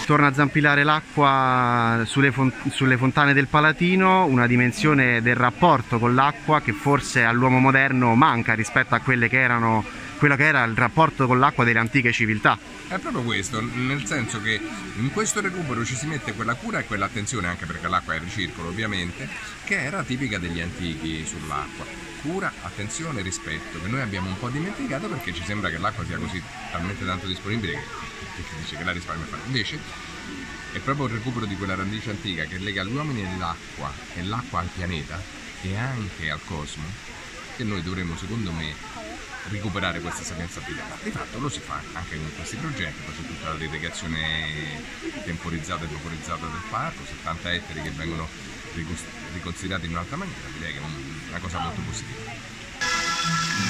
torna a zampillare l'acqua sulle fontane del Palatino, una dimensione del rapporto con l'acqua che forse all'uomo moderno manca rispetto a quello che era il rapporto con l'acqua delle antiche civiltà. È proprio questo, nel senso che in questo recupero ci si mette quella cura e quell'attenzione, anche perché l'acqua è il ricircolo ovviamente, che era tipica degli antichi sull'acqua. Cura, attenzione, rispetto, che noi abbiamo un po' dimenticato perché ci sembra che l'acqua sia così talmente tanto disponibile che si dice che la risparmia fare. Invece è proprio il recupero di quella radice antica che lega gli uomini all'acqua e l'acqua al pianeta e anche al cosmo, che noi dovremmo, secondo me, recuperare questa sapienza africana. Di fatto lo si fa anche con questi progetti, poi c'è tutta l'irrigazione temporizzata e vaporizzata del parco, 70 ettari che vengono riconsiderati in un'altra maniera, direi che è una cosa molto positiva.